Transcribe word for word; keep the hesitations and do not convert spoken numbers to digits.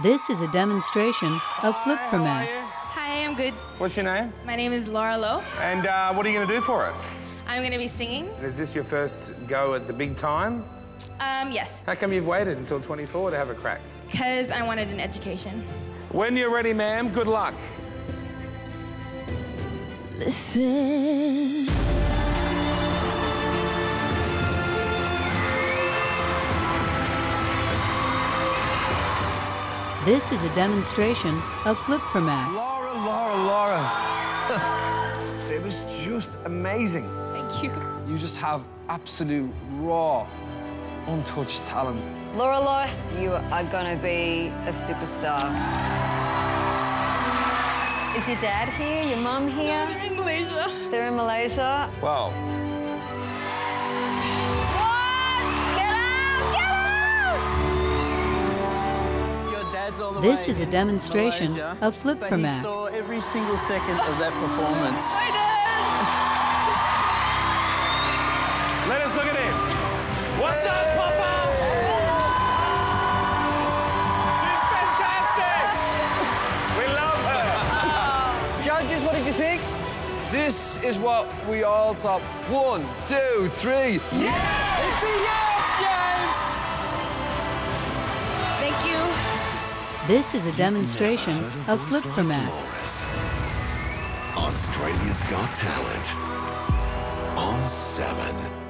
This is a demonstration of flip Hi, format. how are you? Hi, I'm good. What's your name? My name is Laura Loe. And uh, what are you going to do for us? I'm going to be singing. Is this your first go at the big time? Um, yes, How come you've waited until twenty-four to have a crack? because I wanted an education. When you're ready, ma'am, good luck. Listen. This is a demonstration of flip format. Laura, Laura, Laura. It was just amazing. Thank you. You just have absolute, raw, untouched talent. Laura Loe, you are gonna be a superstar. Is your dad here? Your mum here? They're in Malaysia. They're in Malaysia. Well, What? Get out! Get out! Your dad's all the This way is a in demonstration Malaysia, of flip but format. he saw every single second of that performance. Hi, Dad. let us look at him. What's up, Papa? She's fantastic. We love her. Judges, what did you think? This is what we all thought. One, two, three. Yeah! It's a yes, James! Thank you. This is a demonstration of flip format. Australia's Got Talent on Seven.